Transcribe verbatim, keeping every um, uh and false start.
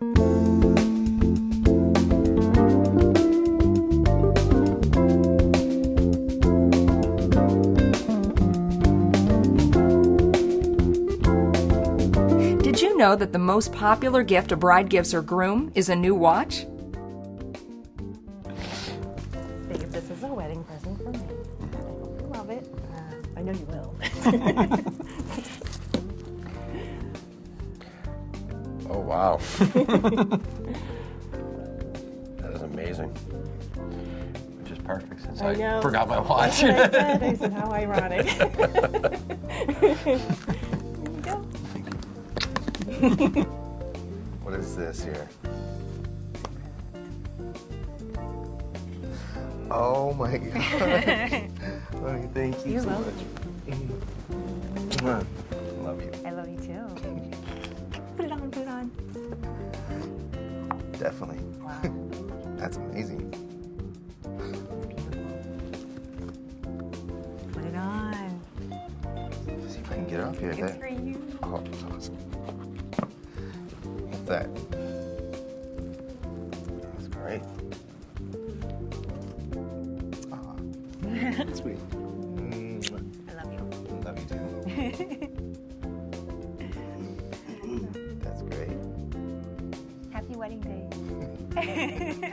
Did you know that the most popular gift a bride gives her groom is a new watch? Babe, this is a wedding present for me. I hope you love it. Uh, I know you will. Oh, wow. That is amazing. Which is perfect since I, I forgot my watch. That's what I said. I said, how ironic. There you go. What is this here? Oh my God. Honey, thank you You so love much. me. I love you. I love you too. Put it on, put it on. Definitely. Wow. That's amazing. Put it on. See if I can get it up here. It's There. for you. Oh, that's awesome. What's that? That's great. Ah, sweet. I love you. Love you too. That's great. Happy wedding day.